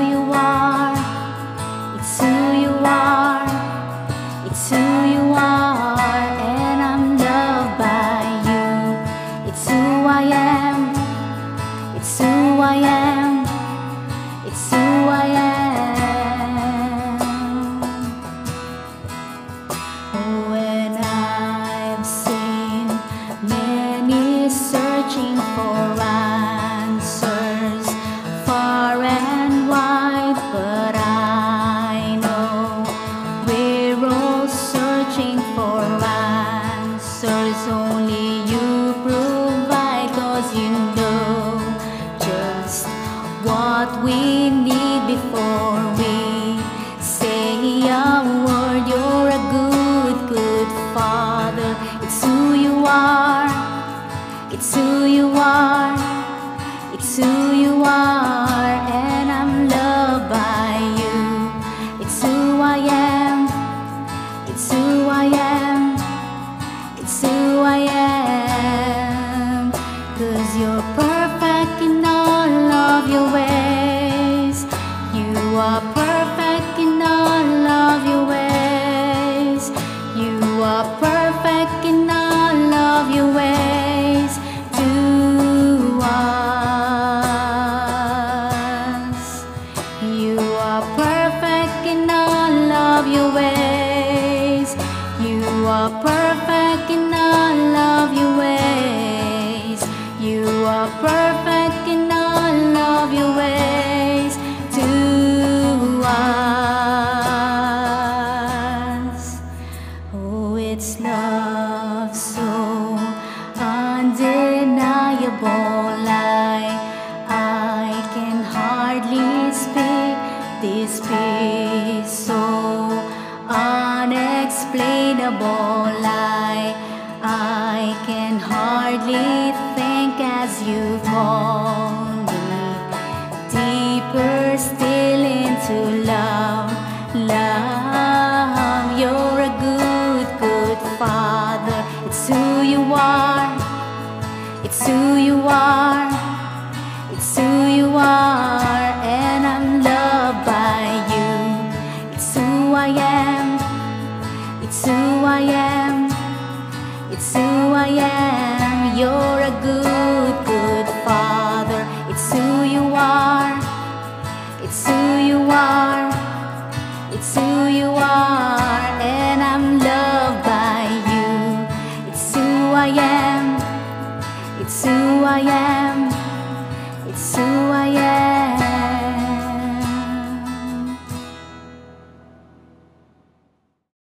you are. It's who you are. It's who you are, and I'm loved by you. It's who I am. It's who I am. It's who I am. When I've seen many searching for answers far and wide, but I know we're all searching for answers. Only you provide, 'cause you know just what we need before we say a word. You're a good, good Father. It's who you are. It's who you are. It's who you are, and I'm loved by you. It's who I am. It's who I am. It's who I am. 'Cause you're perfect in all of your ways. You are perfect in all of your ways. You are perfect in all of your ways to us. You are perfect in all of your ways. You are perfect in all of your ways. You are perfect in all of your ways to us. Oh, it's love so undeniable. I can hardly speak. This peace so unexplainable. I can hardly think as you call me deeper still into love.